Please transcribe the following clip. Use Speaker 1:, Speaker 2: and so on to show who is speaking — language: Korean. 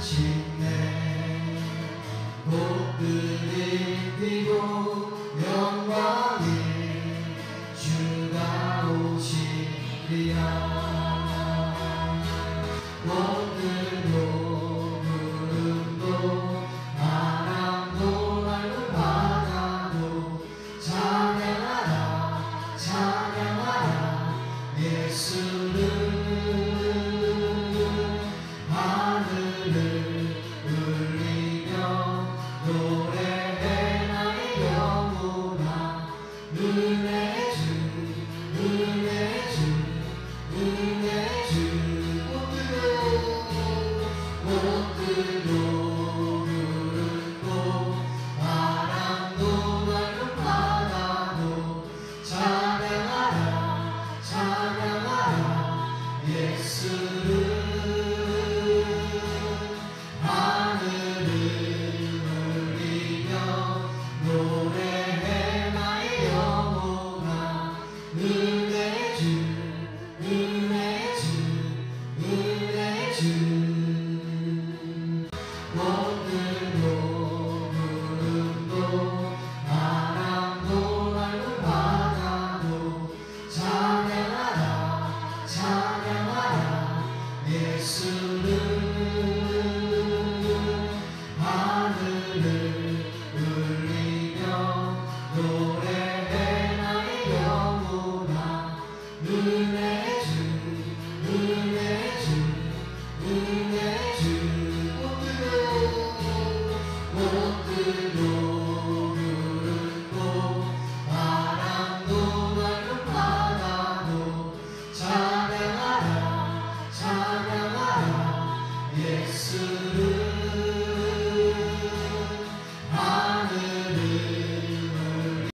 Speaker 1: 찬양하시네. 꽃들이 피고 영광이 주가 오시리라. 꽃들도 구름도 바람도 맑은 바다도 찬양하라 찬양하라 예수를. 하늘을 울리며 노래해 나의 영혼아. 은혜 주 은혜 주 은혜 주. 꽃들도 구름도 바람도 맑은 바다도 찬양하라 찬양하라 예수를. 하늘을 울리며 노래해 나의 영혼아. 은혜 주 은혜 주 은혜 주. 꽃들도 구름도 바람도 맑은 바다도 찬양하라 찬양하라 예수를. 하늘을 울리며 노래해 나의 영혼아. 은혜 주 은혜 주 은혜 주. 꽃들도 구름도 바람도 맑은 바다도 찬양하라 찬양하라 예수를.